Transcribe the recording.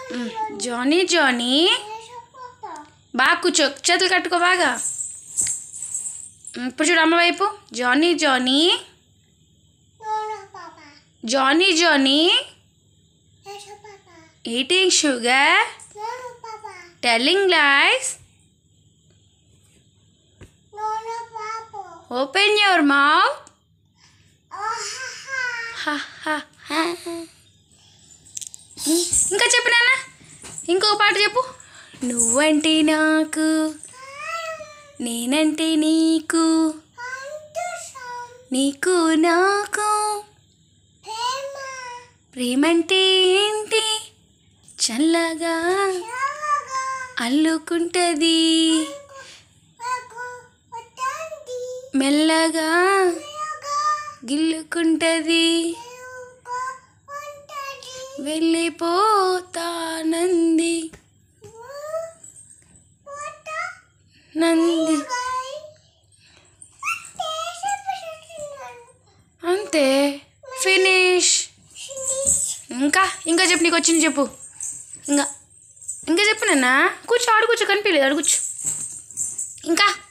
Johnny Johnny బాగా కూర్చో, చేతులు కట్టుకో బాగా. ఇప్పుడు చూడు అమ్మ వైపు. Johnny Johnny Johnny Johnny eating sugar, telling lies, open your mouth. ఇంకా చెప్పు నాన్న, ఇంకో పాట చెప్పు. నువ్వంటే నాకు, నేనంటే నీకు, నీకు నాకు ప్రేమంటే ఏంటి, చల్లగా అల్లుకుంటది, మెల్లగా గిల్లుకుంటది, వెళ్ళిపోతానంది నంది. అంతే, ఫినిష్. ఇంకా ఇంకా చెప్పు, నీకు వచ్చింది చెప్పు. ఇంకా ఇంకా చెప్పు నాన్న. కూర్చో, ఆడు కూర్చో, కనిపించలేదు, ఆడు కూర్చో. ఇంకా